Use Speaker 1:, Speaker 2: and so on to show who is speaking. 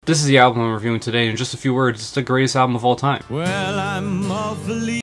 Speaker 1: This is the album I'm reviewing today. In just a few words, it's the greatest album of all time.
Speaker 2: Well, I'm awfully